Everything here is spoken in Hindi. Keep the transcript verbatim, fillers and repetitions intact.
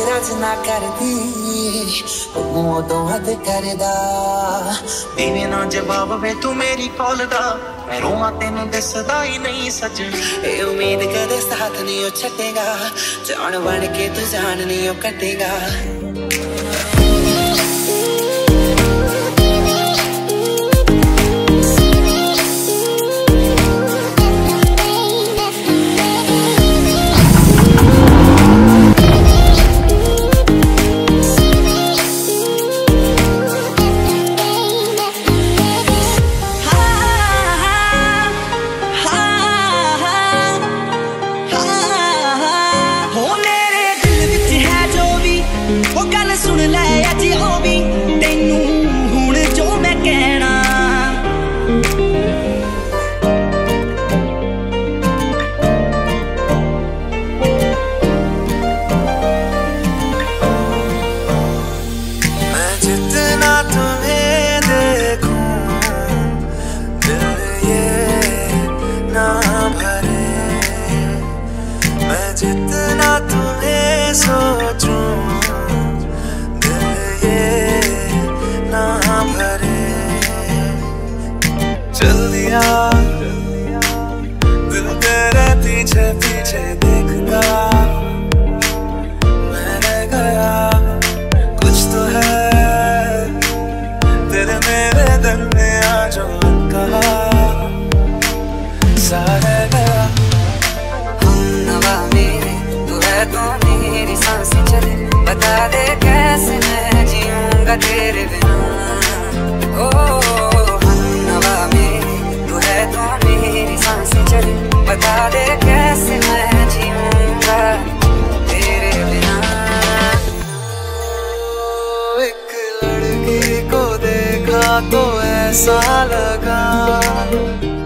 जज ना करदी हुक्म तो हद करदा देवे ना जवाब वे तू मेरी कॉल दा मैं रोवां तेनू दसदा ही नहीं सजन ए उम्मीद कदे साथ नहीं ओ छटेगा जान बन के तू जान नहीं ओ कटेगा सुन ले अज ओ भी तेनू हुण जो मैं कहना मैं जितना तुम्हें देखूं दिल ये ना भरे मैं जितना तुम्हें सोचूं चल दिया दिल तेरे पीछे पीछे देखता मैं रह गया कुछ तो है तेरे मेरे दिल में आज कहा सा रह गया हम नवा मेरे तू है तो मेरी सांसें चले बता दे कैसे मैं जीऊंगा तेरे बिना ओ बता दे कैसे मैं जीऊंगा तेरे बिना एक लड़की को देखा तो ऐसा लगा